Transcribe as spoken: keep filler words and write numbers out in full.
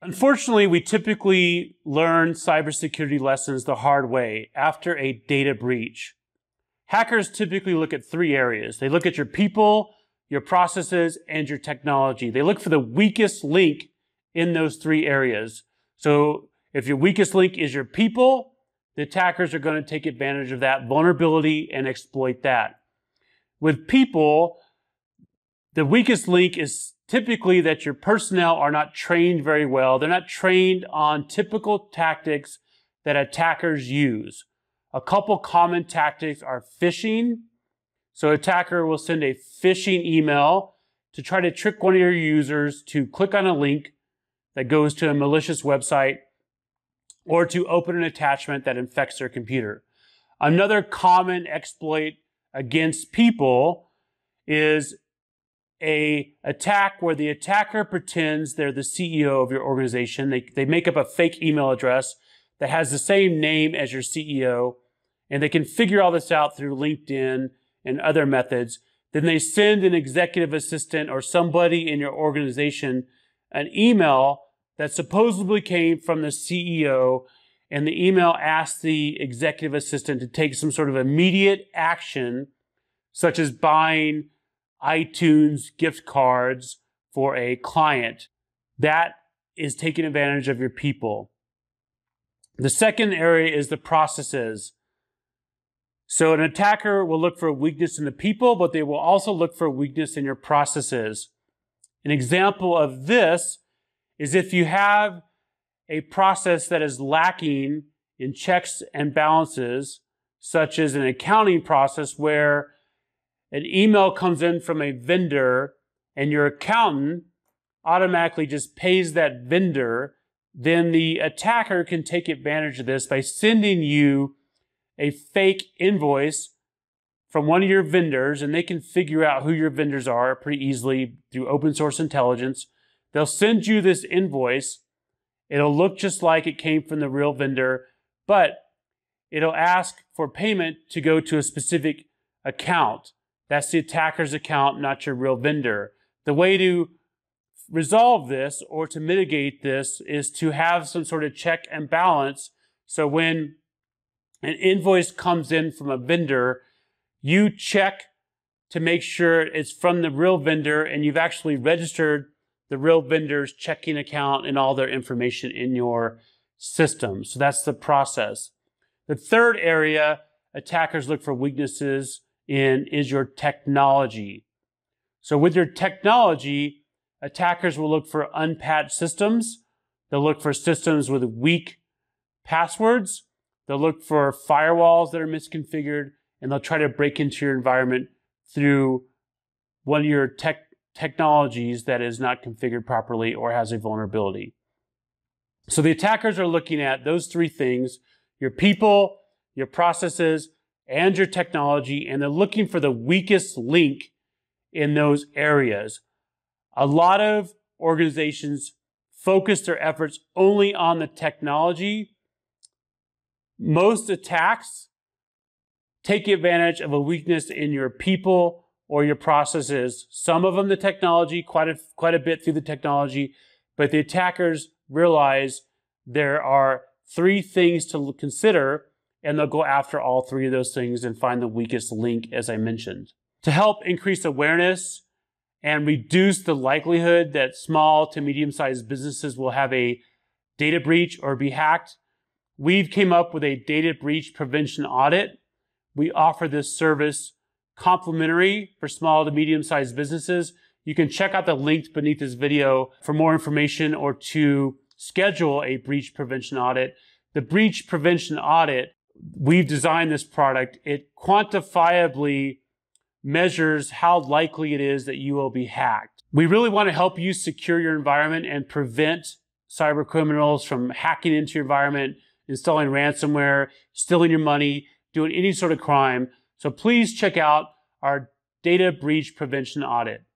Unfortunately, we typically learn cybersecurity lessons the hard way after a data breach. Hackers typically look at three areas. They look at your people, your processes, and your technology. They look for the weakest link in those three areas. So if your weakest link is your people, the attackers are going to take advantage of that vulnerability and exploit that. With people, the weakest link is typically that your personnel are not trained very well. They're not trained on typical tactics that attackers use. A couple common tactics are phishing. So an attacker will send a phishing email to try to trick one of your users to click on a link that goes to a malicious website or to open an attachment that infects their computer. Another common exploit against people is a attack where the attacker pretends they're the C E O of your organization. They, they make up a fake email address that has the same name as your C E O, and they can figure all this out through LinkedIn and other methods. Then they send an executive assistant or somebody in your organization an email that supposedly came from the C E O, and the email asks the executive assistant to take some sort of immediate action, such as buying iTunes gift cards for a client. That is taking advantage of your people. The second area is the processes. So an attacker will look for a weakness in the people, but they will also look for a weakness in your processes. An example of this is if you have a process that is lacking in checks and balances, such as an accounting process where an email comes in from a vendor and your accountant automatically just pays that vendor, then the attacker can take advantage of this by sending you a fake invoice from one of your vendors, and they can figure out who your vendors are pretty easily through open source intelligence. They'll send you this invoice. It'll look just like it came from the real vendor, but it'll ask for payment to go to a specific account. That's the attacker's account, not your real vendor. The way to resolve this or to mitigate this is to have some sort of check and balance. So when an invoice comes in from a vendor, you check to make sure it's from the real vendor and you've actually registered the real vendor's checking account and all their information in your system. So that's the process. The third area attackers look for weaknesses in is your technology. So with your technology, attackers will look for unpatched systems. They'll look for systems with weak passwords. They'll look for firewalls that are misconfigured, and they'll try to break into your environment through one of your tech technologies that is not configured properly or has a vulnerability. So the attackers are looking at those three things: your people, your processes, and your technology, and they're looking for the weakest link in those areas. A lot of organizations focus their efforts only on the technology. Most attacks take advantage of a weakness in your people or your processes. Some of them the technology, quite a, quite a bit through the technology, but the attackers realize there are three things to consider, and they'll go after all three of those things and find the weakest link, as I mentioned. To help increase awareness and reduce the likelihood that small to medium-sized businesses will have a data breach or be hacked, we've came up with a Data Breach Prevention Audit. We offer this service complimentary for small to medium-sized businesses. You can check out the link beneath this video for more information or to schedule a breach prevention audit. The breach prevention audit, we've designed this product. It quantifiably measures how likely it is that you will be hacked. We really want to help you secure your environment and prevent cyber criminals from hacking into your environment, installing ransomware, stealing your money, doing any sort of crime. So please check out our Data Breach Prevention Audit.